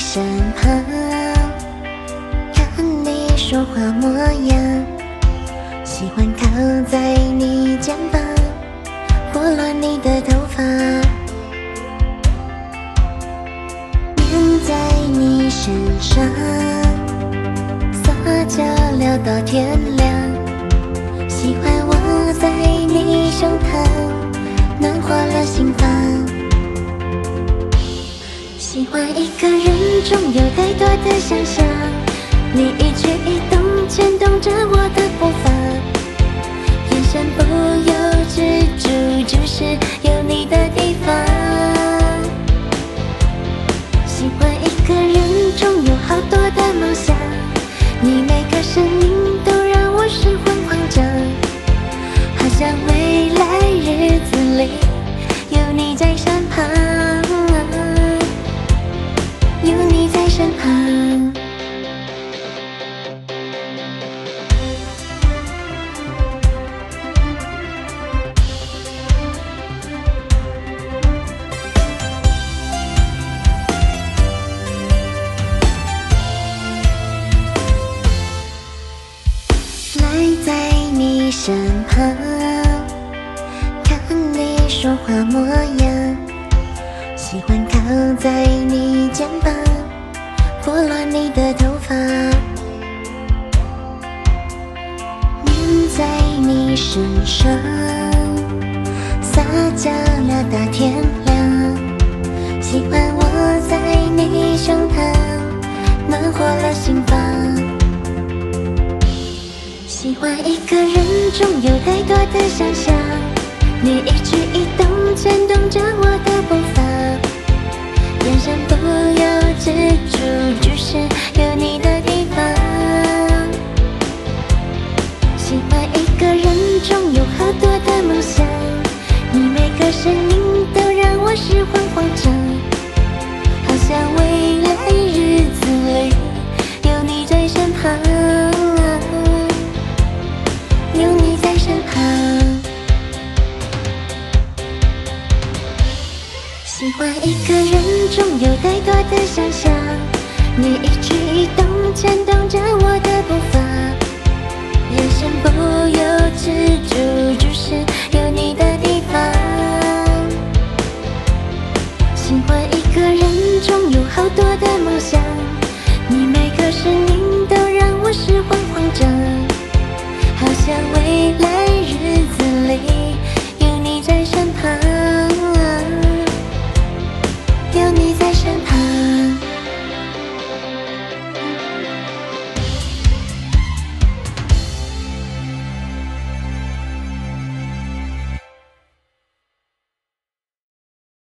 身旁，看你说话模样，喜欢靠在你肩膀，拨乱你的头发，黏在你身上，撒娇聊到天亮，喜欢窝在你胸膛，暖和了心房。喜欢一个人中有太多的想象，你一举一动牵动着我的步伐，眼神不由自主就是有你的地方。喜欢一个人中有好多的梦想，你每个声音都让我神魂慌张，好像未来日子里有你在身旁，有你在身旁。赖在你身旁，看你说话模样，喜欢靠在你肩膀，拨乱你的头发，黏在你身上，撒娇聊到天亮，喜欢窝在你胸膛，暖和了心房。喜欢一个人中有太多的想象，你一举一动牵动着我的步伐，眼神不由自主就是有你的地方。喜欢一个人中有好多的梦想，你每个声音都让我神魂慌张，好像未来日子里有你在身旁，有你在身旁。喜欢一个人中有太多的想象，你一举一动牵动着我的步伐，眼神不由自主就是有你的地方。喜欢一个人中有好多的